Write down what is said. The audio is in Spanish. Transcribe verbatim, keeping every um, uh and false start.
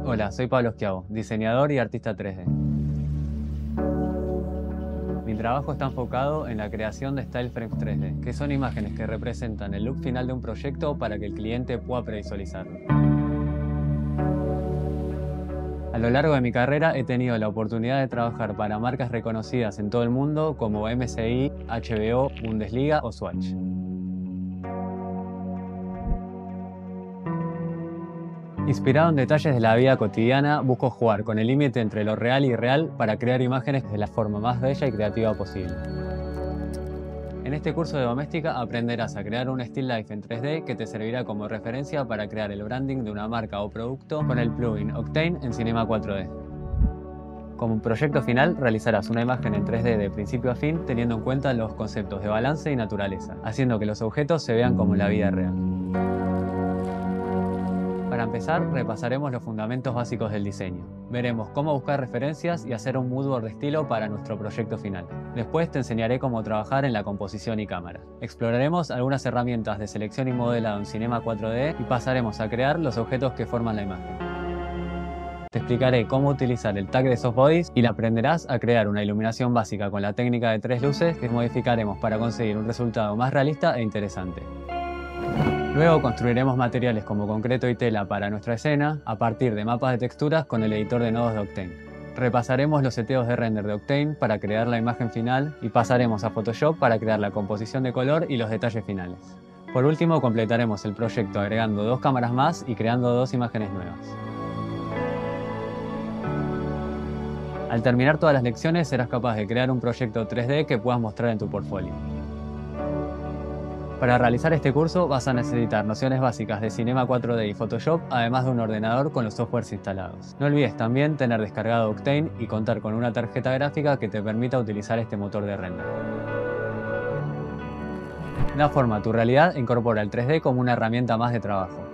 Hola, soy Pablo Schiavo, diseñador y artista tres D. Mi trabajo está enfocado en la creación de Style Frames tres D, que son imágenes que representan el look final de un proyecto para que el cliente pueda previsualizarlo. A lo largo de mi carrera he tenido la oportunidad de trabajar para marcas reconocidas en todo el mundo como M S I, H B O, Bundesliga o Swatch. Inspirado en detalles de la vida cotidiana, busco jugar con el límite entre lo real y irreal para crear imágenes de la forma más bella y creativa posible. En este curso de doméstica aprenderás a crear un still life en tres D que te servirá como referencia para crear el branding de una marca o producto con el plugin Octane en Cinema cuatro D. Como proyecto final, realizarás una imagen en tres D de principio a fin teniendo en cuenta los conceptos de balance y naturaleza, haciendo que los objetos se vean como en la vida real. Para empezar, repasaremos los fundamentos básicos del diseño. Veremos cómo buscar referencias y hacer un moodboard de estilo para nuestro proyecto final. Después te enseñaré cómo trabajar en la composición y cámara. Exploraremos algunas herramientas de selección y modelado en Cinema cuatro D y pasaremos a crear los objetos que forman la imagen. Te explicaré cómo utilizar el tag de softbodies y le aprenderás a crear una iluminación básica con la técnica de tres luces que modificaremos para conseguir un resultado más realista e interesante. Luego construiremos materiales como concreto y tela para nuestra escena a partir de mapas de texturas con el editor de nodos de Octane. Repasaremos los seteos de render de Octane para crear la imagen final y pasaremos a Photoshop para crear la composición de color y los detalles finales. Por último, completaremos el proyecto agregando dos cámaras más y creando dos imágenes nuevas. Al terminar todas las lecciones serás capaz de crear un proyecto tres D que puedas mostrar en tu portfolio. Para realizar este curso vas a necesitar nociones básicas de Cinema cuatro D y Photoshop, además de un ordenador con los softwares instalados. No olvides también tener descargado Octane y contar con una tarjeta gráfica que te permita utilizar este motor de render. Da forma a tu realidad e incorpora el tres D como una herramienta más de trabajo.